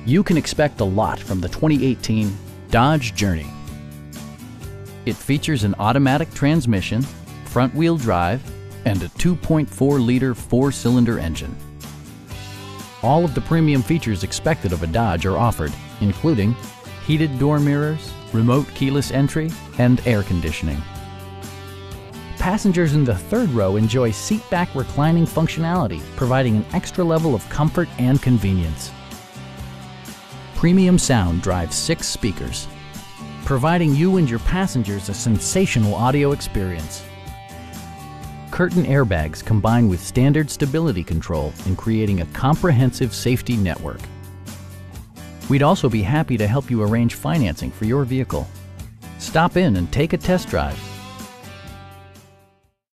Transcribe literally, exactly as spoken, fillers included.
You can expect a lot from the twenty eighteen Dodge Journey. It features an automatic transmission, front-wheel drive, and a two point four liter four-cylinder engine. All of the premium features expected of a Dodge are offered, including heated door mirrors, remote keyless entry, and air conditioning. Passengers in the third row enjoy seat-back reclining functionality, providing an extra level of comfort and convenience. Premium sound drives six speakers, providing you and your passengers a sensational audio experience. Curtain airbags combine with standard stability control in creating a comprehensive safety network. We'd also be happy to help you arrange financing for your vehicle. Stop in and take a test drive.